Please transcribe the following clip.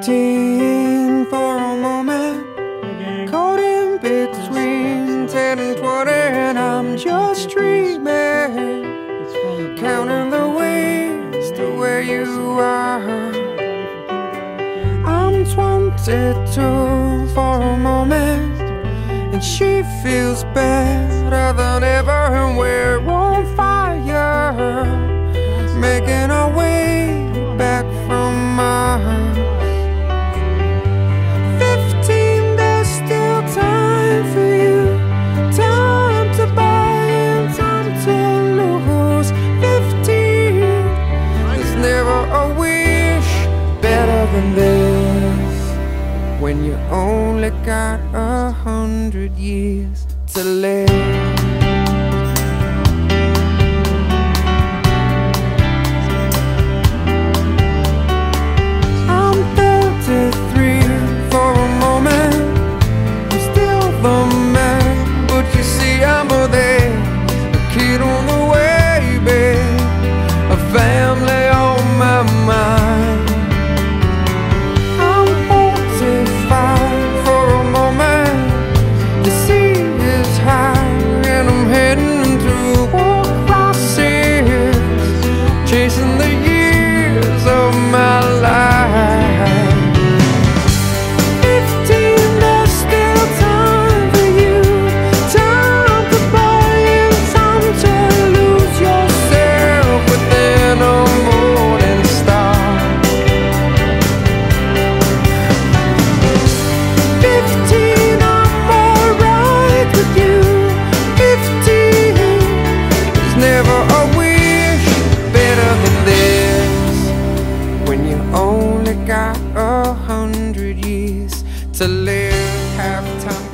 15 for a moment, caught in between 10 and 20, and I'm just dreaming, counting the ways to where you are. I'm 22 for a moment, and she feels better than ever, and we're on fire, making our way back from Mars. 15, there's still time for you, time to buy and time to lose. 15, there's never a wish better than this, when you only got 100 years to live. Chasing the years of my life. 15, there's still time for you, time to buy and time to lose yourself within a morning star. 15, I'm alright with you. 15, there's never a when you only got 100 years to live. Half time